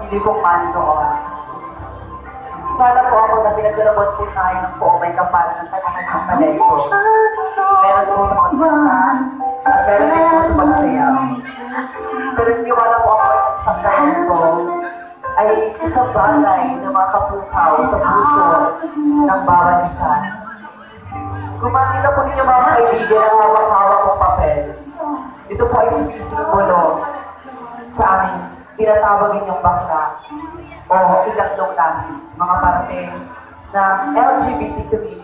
pamilya kong Mandoon. Wala po ako na pinaglalabot po tayo ng po may kapal ng tanangan ng Malayko. Meron po sa pagkakita at meron din po sa pagsayaw. Pero hindi wala po ako sa sasayin ko ay isang bagay na makapukaw sa puso ng bawat isa. Kung makita po ninyo mga kaibigan ang hawak-hawak kong papel, ito po ay sumisimbolo sa aming tinatawag ninyong bakla o ikatlong lahi, mga parte ng LGBT community.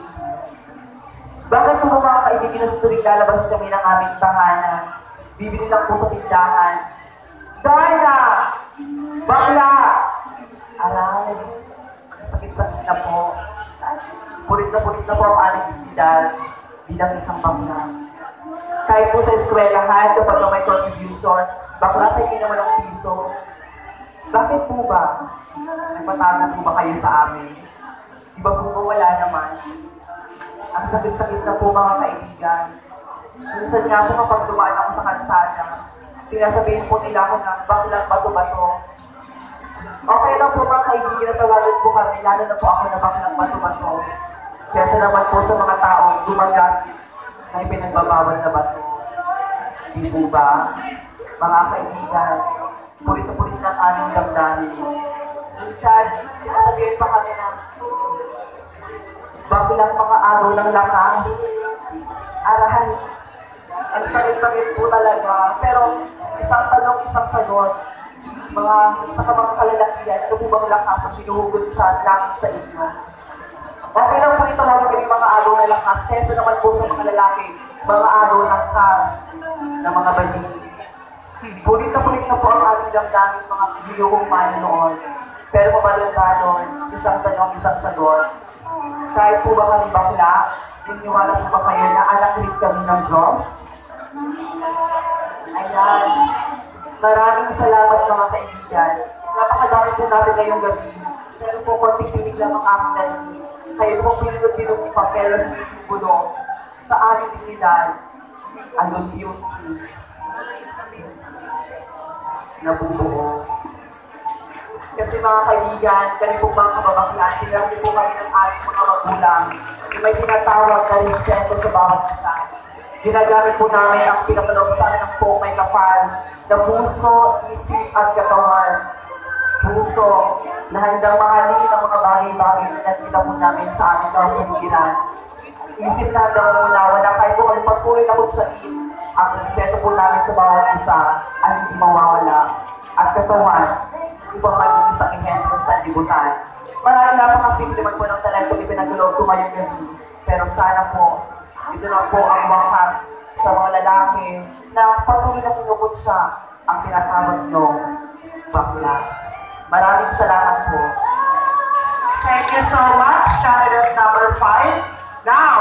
Bakit po mga kaibigan na susuring lalabas kami ng aming tahanan, bibili lang po sa tindahan, Darna! Bakla! Aray, sakit-sakit na po. Pulit na po ang aming dignidad bilang isang bakla. Kahit po sa eskwelahan, kapag may contribution, bakla tayo naman ang piso. Bakit po ba? Nagpatago po ba kayo sa amin? Di ba po ba wala naman? Ang sakit-sakit na po mga kaibigan. Minsan nga po kapag dumaan ako sa kalsada, sinasabihin po nila ako na baklang bato-bato. Okay lang po mga kaibigan na tawagan po kami, lalo na po ako na baklang bato-bato. Kesa naman po sa mga taong gumagamit na ipinagbabawal na bato. Di po ba? Mga kaibigan, pulit na aming damdamin. Minsan, sinasabihin pa kami na baklang mga araw ng lakas. Arahan, ang sakit-sakit po talaga. Pero isang tanong, isang sagot. Sa mga kalalakihan, ito po bang lakas ang pinuhugot sa langit sa inyo? Okay lang po ito mga kami mga araw ng lakas. Senso naman po sa mga lalaki, mga araw ng cash, ng mga baling. Pulit na po ang ating damdamin mga gilokong mano noon. Pero mamalanda noon, isang tanong, isang sagot. Kahit po ba kami bakla, niniwala po ba kayo na anak rin kami ng Diyos? Ayan. Maraming salamat mga kaibigan. Napakadami po natin ngayong gabi. Pero po konting pinig lang ang aking narinig. Kayo po pinag-pinag ng papel sa simbolo sa aming dignidad. Anong beauty nabubuo. Kasi mga kaibigan, kami po mga kababaklaan, pinag po kami ng aming mga magulang na may tinatawag na respeto sa bawat isa. Ginagamit po namin ang pinakalawsan ng po may kapal na puso, isip at katawan. Puso na handang mahalin ang mga bagay-bagay na nakita po namin sa aming kapaligiran. Isip na handang umunawa na kahit po kami patuloy na po sa ang respeto po namin sa bawat isa ay hindi mawawala. At katawan, upang maging isang ehemplo sa libutan. Maraming napakasimple man po ng talento ipinagulog tumayong gabi. Pero sana po, ito na po ang wakas sa mga lalaki na patuloy na pinukot siya ang tinatawag niyong bakla. Maraming salamat po. Thank you so much, candidate number 5. Now,